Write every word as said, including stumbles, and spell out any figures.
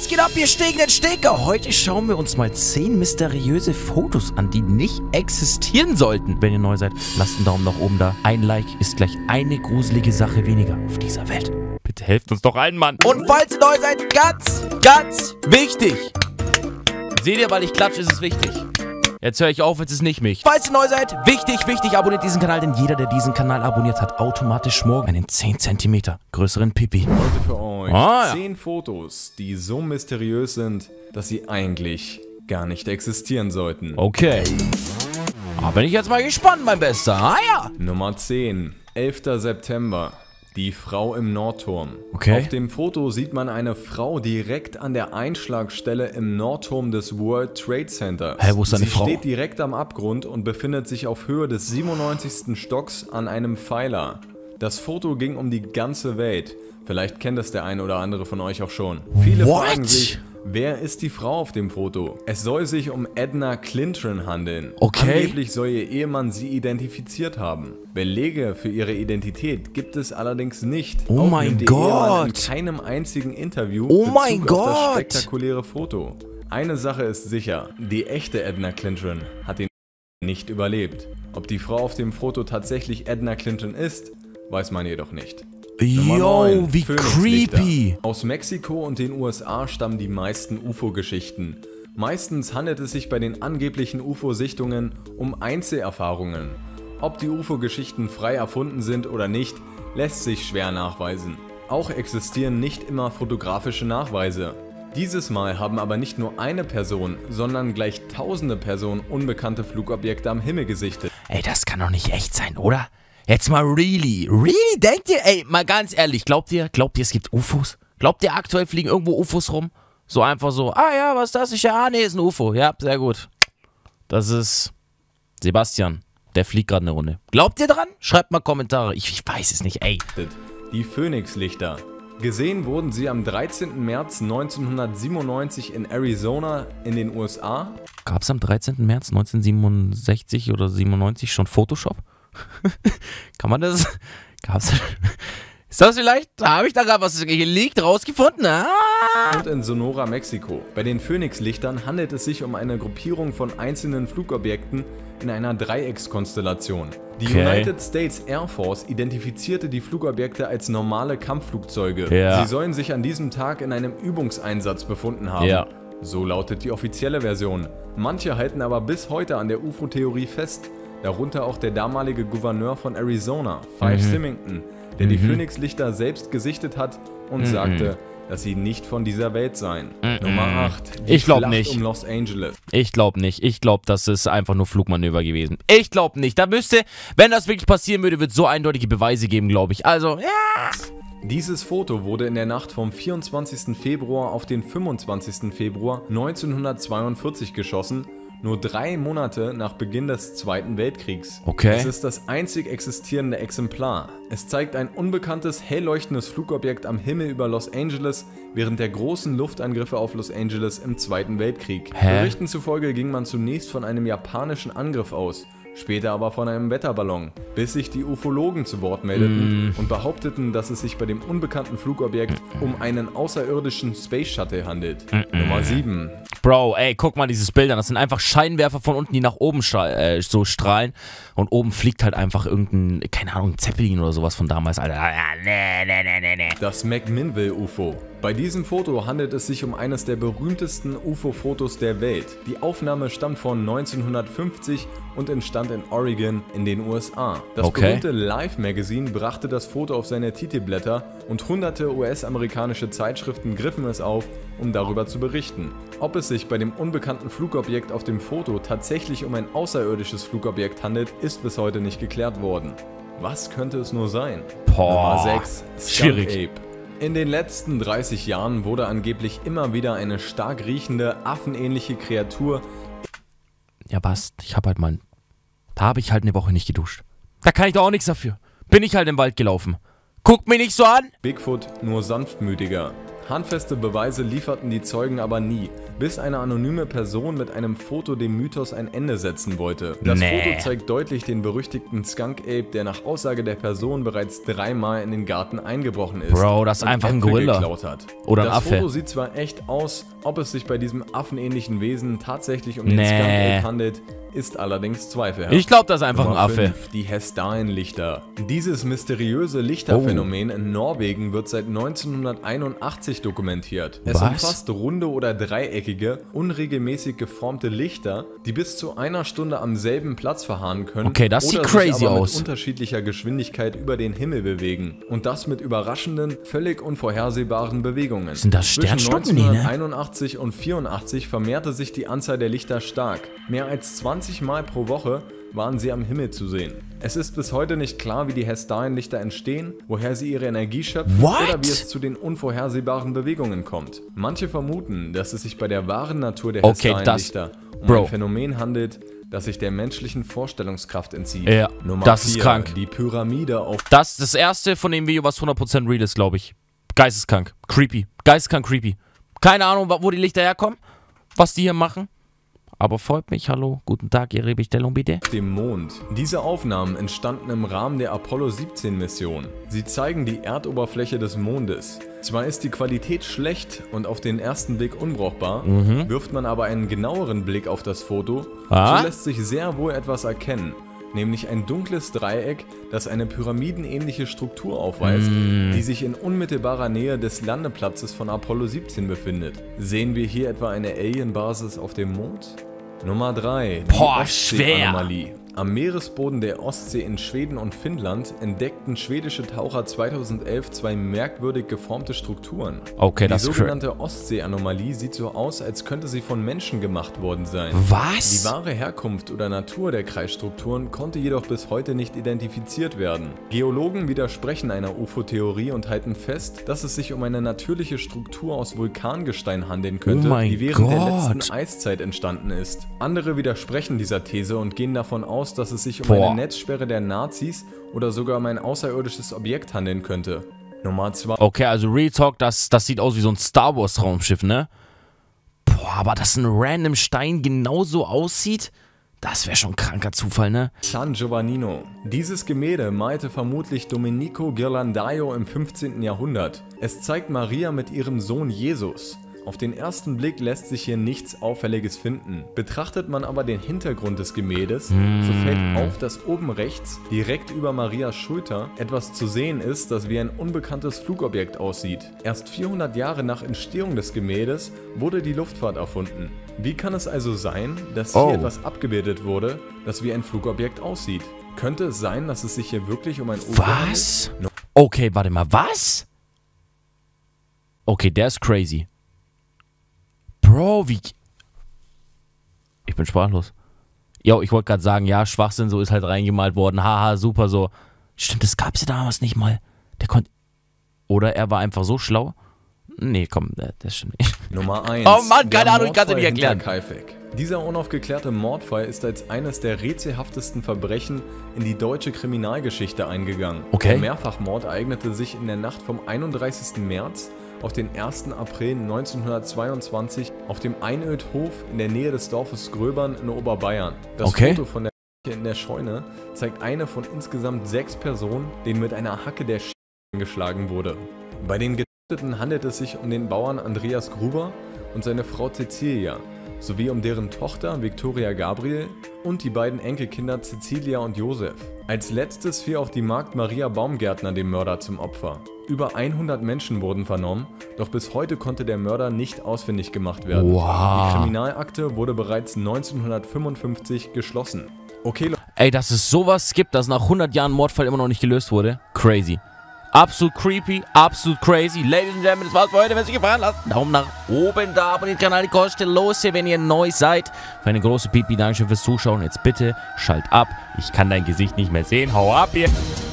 geht ab, ihr stegenden Steker? Heute schauen wir uns mal zehn mysteriöse Fotos an, die nicht existieren sollten. Wenn ihr neu seid, lasst einen Daumen nach oben da. Ein Like ist gleich eine gruselige Sache weniger auf dieser Welt. Bitte helft uns doch ein, Mann. Und falls ihr neu seid, ganz, ganz wichtig. Seht ihr, weil ich klatsche, ist es wichtig. Jetzt höre ich auf, jetzt ist nicht mich. Falls ihr neu seid, wichtig, wichtig, abonniert diesen Kanal, denn jeder, der diesen Kanal abonniert, hat automatisch morgen einen zehn Zentimeter größeren Pipi. Heute für euch Ah, ja. zehn Fotos, die so mysteriös sind, dass sie eigentlich gar nicht existieren sollten. Okay. Da bin ich jetzt mal gespannt, mein Bester. Ah ja. Nummer zehn. elfter September. Die Frau im Nordturm. Okay. Auf dem Foto sieht man eine Frau direkt an der Einschlagstelle im Nordturm des World Trade Center. Hä, wo ist deine Sie Frau? steht direkt am Abgrund und befindet sich auf Höhe des siebenundneunzigsten Stocks an einem Pfeiler. Das Foto ging um die ganze Welt. Vielleicht kennt es der eine oder andere von euch auch schon. Viele What? fragen sich, wer ist die Frau auf dem Foto? Es soll sich um Edna Clinton handeln. Okay. Angeblich soll ihr Ehemann sie identifiziert haben. Belege für ihre Identität gibt es allerdings nicht. Oh Auch mein nimmt ihr Ehemann in Gott. keinem einzigen Interview Oh Bezug mein auf Gott. das spektakuläre Foto. Eine Sache ist sicher, die echte Edna Clinton hat ihn nicht überlebt. Ob die Frau auf dem Foto tatsächlich Edna Clinton ist, weiß man jedoch nicht. Nummer Yo, neun, wie Phönixlichter. creepy. Aus Mexiko und den U S A stammen die meisten U F O-Geschichten. Meistens handelt es sich bei den angeblichen U F O-Sichtungen um Einzelerfahrungen. Ob die U F O-Geschichten frei erfunden sind oder nicht, lässt sich schwer nachweisen. Auch existieren nicht immer fotografische Nachweise. Dieses Mal haben aber nicht nur eine Person, sondern gleich tausende Personen unbekannte Flugobjekte am Himmel gesichtet. Ey, das kann doch nicht echt sein, oder? Jetzt mal really, really, denkt ihr, ey, mal ganz ehrlich, glaubt ihr, glaubt ihr, es gibt U F Os? Glaubt ihr, aktuell fliegen irgendwo U F Os rum? So einfach so, ah ja, was ist das? Ich, ja, ah, nee, ist ein U F O. Ja, sehr gut. Das ist Sebastian, der fliegt gerade eine Runde. Glaubt ihr dran? Schreibt mal Kommentare, ich, ich weiß es nicht, ey. Die Phönixlichter. Gesehen wurden sie am dreizehnten März neunzehnhundertsiebenundneunzig in Arizona in den U S A. Gab es am dreizehnten März neunzehnhundertsiebenundsechzig oder siebenundneunzig schon Photoshop? Kann man das? Gab's? Ist das vielleicht? Da habe ich da gerade was geleakt rausgefunden. Ah! Und in Sonora, Mexiko. Bei den Phönixlichtern handelt es sich um eine Gruppierung von einzelnen Flugobjekten in einer Dreieckskonstellation. Die Okay. United States Air Force identifizierte die Flugobjekte als normale Kampfflugzeuge. Ja. Sie sollen sich an diesem Tag in einem Übungseinsatz befunden haben. Ja. So lautet die offizielle Version. Manche halten aber bis heute an der U F O-Theorie fest. Darunter auch der damalige Gouverneur von Arizona, Fife Mhm. Symington, der die Phönixlichter selbst gesichtet hat und Mhm. sagte, dass sie nicht von dieser Welt seien. Nummer acht. Die Ich glaub Schlacht nicht. um Los Angeles. Ich glaube nicht. Ich glaube, das ist einfach nur Flugmanöver gewesen. Ich glaube nicht. Da müsste, wenn das wirklich passieren würde, wird es so eindeutige Beweise geben, glaube ich. Also, ja. Dieses Foto wurde in der Nacht vom vierundzwanzigsten Februar auf den fünfundzwanzigsten Februar neunzehnhundertzweiundvierzig geschossen, nur drei Monate nach Beginn des Zweiten Weltkriegs. Okay. Es ist das einzig existierende Exemplar. Es zeigt ein unbekanntes, hell leuchtendes Flugobjekt am Himmel über Los Angeles während der großen Luftangriffe auf Los Angeles im Zweiten Weltkrieg. Hä? Berichten zufolge ging man zunächst von einem japanischen Angriff aus, später aber von einem Wetterballon, bis sich die Ufologen zu Wort meldeten und behaupteten, dass es sich bei dem unbekannten Flugobjekt um einen außerirdischen Space Shuttle handelt. Nummer sieben. Bro, ey, guck mal dieses Bild an. Das sind einfach Scheinwerfer von unten, die nach oben stra äh, so strahlen. Und oben fliegt halt einfach irgendein, keine Ahnung, Zeppelin oder sowas von damals, Alter. Ja, nee, nee, nee, nee, nee. Das McMinnville-U F O. Bei diesem Foto handelt es sich um eines der berühmtesten U F O-Fotos der Welt. Die Aufnahme stammt von neunzehnhundertfünfzig und entstand in Oregon in den U S A. Das Okay. berühmte Life Magazine brachte das Foto auf seine Titelblätter und hunderte U S-amerikanische Zeitschriften griffen es auf, um darüber zu berichten. Ob es sich bei dem unbekannten Flugobjekt auf dem Foto tatsächlich um ein außerirdisches Flugobjekt handelt, ist bis heute nicht geklärt worden. Was könnte es nur sein? Boah, Nummer sechs. schwierig. Ape. In den letzten dreißig Jahren wurde angeblich immer wieder eine stark riechende, affenähnliche Kreatur Ja, passt. Ich hab halt mal. Da habe ich halt eine Woche nicht geduscht. Da kann ich doch auch nichts dafür. Bin ich halt im Wald gelaufen. Guckt mich nicht so an. Bigfoot nur sanftmütiger. Handfeste Beweise lieferten die Zeugen aber nie, bis eine anonyme Person mit einem Foto dem Mythos ein Ende setzen wollte. Das Nee. Foto zeigt deutlich den berüchtigten Skunk Ape, der nach Aussage der Person bereits dreimal in den Garten eingebrochen ist. Bro, das ist und einfach ein Äpfel Gorilla. geklaut hat. Oder ein das Affe. Foto sieht zwar echt aus, ob es sich bei diesem affenähnlichen Wesen tatsächlich um den Nee. Skunk Ape handelt, ist allerdings zweifelhaft. Ich glaube, das ist einfach ein Nummer Affe. fünf, die Hestaren-Lichter. Dieses mysteriöse Lichterphänomen Oh. in Norwegen wird seit neunzehnhunderteinundachtzig dokumentiert. Es Was? umfasst runde oder dreieckige, unregelmäßig geformte Lichter, die bis zu einer Stunde am selben Platz verharren können. Okay, das oder sieht sich crazy aber aus. mit unterschiedlicher Geschwindigkeit über den Himmel bewegen. Und das mit überraschenden, völlig unvorhersehbaren Bewegungen. Sind das Sternschnuppen? Nee, ne? neunzehnhunderteinundachtzig und vierundachtzig vermehrte sich die Anzahl der Lichter stark. Mehr als zwanzig Mal pro Woche waren sie am Himmel zu sehen. Es ist bis heute nicht klar, wie die Hestaren-Lichter entstehen, woher sie ihre Energie schöpfen What? oder wie es zu den unvorhersehbaren Bewegungen kommt. Manche vermuten, dass es sich bei der wahren Natur der Okay, Hestaren-Lichter um Bro. ein Phänomen handelt, das sich der menschlichen Vorstellungskraft entzieht. Ja, Nummer das ist vier, krank. Die Pyramide auf Das ist das erste von dem Video, was hundert Prozent real ist, glaube ich. Geisteskrank. Creepy. Geisteskrank creepy. Keine Ahnung, wo die Lichter herkommen, was die hier machen. Aber folgt mich, hallo, guten Tag, Ihre Bestellung bitte. dem Mond. Diese Aufnahmen entstanden im Rahmen der Apollo siebzehn Mission. Sie zeigen die Erdoberfläche des Mondes. Zwar ist die Qualität schlecht und auf den ersten Blick unbrauchbar, wirft man aber einen genaueren Blick auf das Foto, Ah? so lässt sich sehr wohl etwas erkennen. Nämlich ein dunkles Dreieck, das eine pyramidenähnliche Struktur aufweist, die sich in unmittelbarer Nähe des Landeplatzes von Apollo siebzehn befindet. Sehen wir hier etwa eine Alien-Basis auf dem Mond? Nummer drei. Die Boah, schwer. Ostsee-Anomalie. Am Meeresboden der Ostsee in Schweden und Finnland entdeckten schwedische Taucher zweitausendelf zwei merkwürdig geformte Strukturen. Okay, Die das ist cra- sogenannte Ostsee-Anomalie sieht so aus, als könnte sie von Menschen gemacht worden sein. Die Was? wahre Herkunft oder Natur der Kreisstrukturen konnte jedoch bis heute nicht identifiziert werden. Geologen widersprechen einer U F O-Theorie und halten fest, dass es sich um eine natürliche Struktur aus Vulkangestein handeln könnte, Oh mein die während der Gott. letzten Eiszeit entstanden ist. Andere widersprechen dieser These und gehen davon aus, dass es sich um Boah. eine Netzsperre der Nazis oder sogar um ein außerirdisches Objekt handeln könnte. Nummer zwei. Okay, also Real Talk, das, das sieht aus wie so ein Star Wars Raumschiff, ne? Boah, aber dass ein random Stein genauso aussieht, das wäre schon ein kranker Zufall, ne? San Giovannino. Dieses Gemälde malte vermutlich Domenico Ghirlandaio im fünfzehnten Jahrhundert. Es zeigt Maria mit ihrem Sohn Jesus. Auf den ersten Blick lässt sich hier nichts Auffälliges finden. Betrachtet man aber den Hintergrund des Gemäldes, so fällt auf, dass oben rechts, direkt über Marias Schulter, etwas zu sehen ist, das wie ein unbekanntes Flugobjekt aussieht. Erst vierhundert Jahre nach Entstehung des Gemäldes wurde die Luftfahrt erfunden. Wie kann es also sein, dass hier Oh. etwas abgebildet wurde, das wie ein Flugobjekt aussieht? Könnte es sein, dass es sich hier wirklich um ein U F O handelt? Was? Okay, warte mal, was? Okay, der ist crazy. Bro, wie... Ich bin sprachlos. Jo, ich wollte gerade sagen, ja, Schwachsinn, so ist halt reingemalt worden. Haha, super, so. Stimmt, das gab's ja damals nicht mal. Der konnte... Oder er war einfach so schlau. Nee, komm, das, das stimmt nicht. Nummer eins. Oh Mann, keine Der Ahnung, ich kann's dir nicht Mordfall erklären. hinter Kaifek. Dieser unaufgeklärte Mordfall ist als eines der rätselhaftesten Verbrechen in die deutsche Kriminalgeschichte eingegangen. Okay. Der Mehrfachmord ereignete sich in der Nacht vom einunddreißigsten März auf den ersten April neunzehnhundertzweiundzwanzig auf dem Einödhof in der Nähe des Dorfes Gröbern in Oberbayern. Das Okay. Foto von der in der Scheune zeigt eine von insgesamt sechs Personen, denen mit einer Hacke der Sch geschlagen wurde. Bei den Getöteten handelt es sich um den Bauern Andreas Gruber und seine Frau Cecilia, sowie um deren Tochter Victoria Gabriel und die beiden Enkelkinder Cecilia und Josef. Als letztes fiel auch die Magd Maria Baumgärtner dem Mörder zum Opfer. Über hundert Menschen wurden vernommen, doch bis heute konnte der Mörder nicht ausfindig gemacht werden. Wow. Die Kriminalakte wurde bereits neunzehnhundertfünfundfünfzig geschlossen. Okay, Leute. Ey, dass es sowas gibt, dass nach hundert Jahren Mordfall immer noch nicht gelöst wurde. Crazy. Absolut creepy, absolut crazy. Ladies and Gentlemen, das war's für heute. Wenn es euch gefallen hat, Daumen nach oben da, abonniert den Kanal, die kostenlos hier, wenn ihr neu seid. Für eine große Pipi, Dankeschön fürs Zuschauen. Jetzt bitte schalt ab. Ich kann dein Gesicht nicht mehr sehen. Hau ab hier.